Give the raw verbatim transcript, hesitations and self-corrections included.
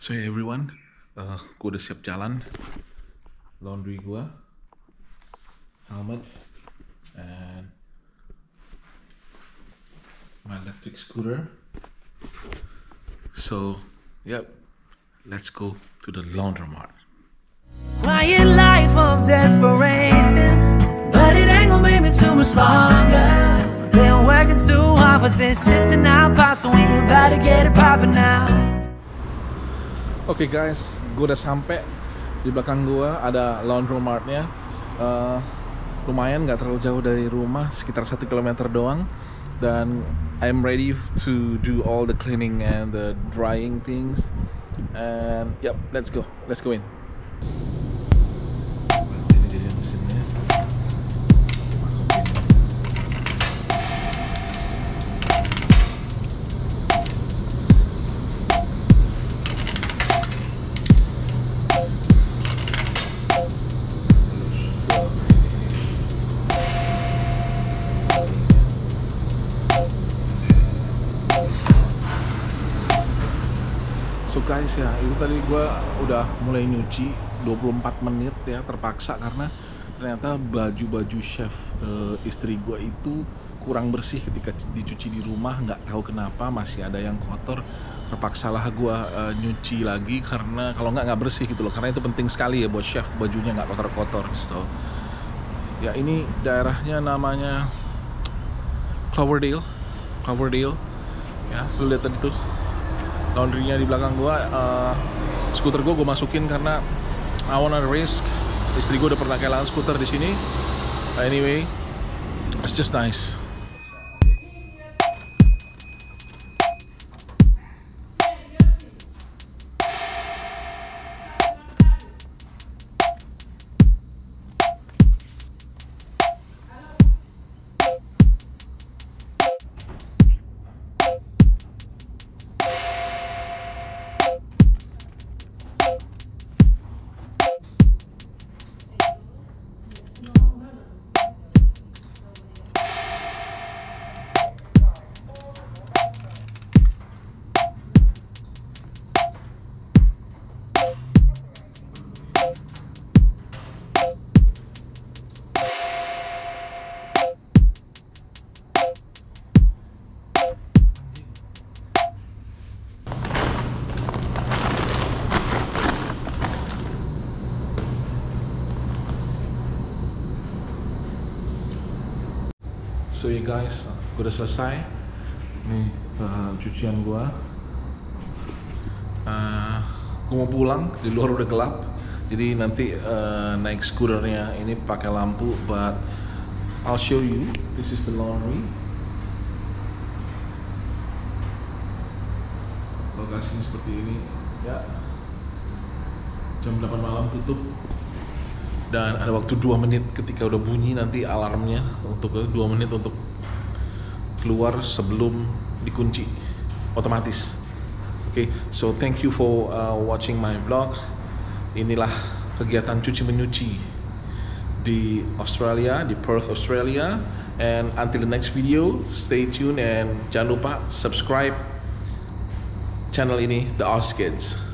So hey everyone, uh, gue udah siap jalan. Laundry gue, helmet, and my electric scooter. So, yep, let's go to the laundromat. Quiet life of desperation, but it ain't gonna make me too much longer. Been working too hard for this shit to now pass, so we about to get it poppin' now. Oke okay guys, gue udah sampai. Di belakang gue ada laundromatnya. Uh, lumayan, nggak terlalu jauh dari rumah, sekitar satu kilometer doang. Dan I'm ready to do all the cleaning and the drying things. And yep, let's go, let's go in. Ini jadi mesinnya. Masukin. So guys ya, itu tadi gue udah mulai nyuci dua puluh empat menit ya, terpaksa karena ternyata baju-baju chef e, istri gue itu kurang bersih ketika dicuci di rumah. Nggak tahu kenapa masih ada yang kotor. Terpaksalah gue e, nyuci lagi karena kalau nggak nggak bersih gitu loh. Karena itu penting sekali ya buat chef, bajunya nggak kotor-kotor. So ya, ini daerahnya namanya Cloverdale, Cloverdale ya, lu lihat tadi tuh laundrynya di belakang gua. Uh, skuter gua gua masukin karena I wanna risk. Istri gua udah pernah kehilangan skuter di sini. Anyway, it's just nice. So ya guys, gue udah selesai. Nih uh, cucian gue. Uh, gue mau pulang, di luar udah gelap. Jadi nanti uh, naik skuternya ini pakai lampu. But I'll show you. This is the laundry. Lokasinya seperti ini. Ya. Jam delapan malam tutup. Dan ada waktu dua menit ketika udah bunyi nanti alarmnya untuk dua menit untuk keluar sebelum dikunci otomatis. Oke, okay, so thank you for uh, watching my vlog. Inilah kegiatan cuci menyuci di Australia, di Perth, Australia. And until the next video, stay tuned and jangan lupa subscribe channel ini, The Oz Kids.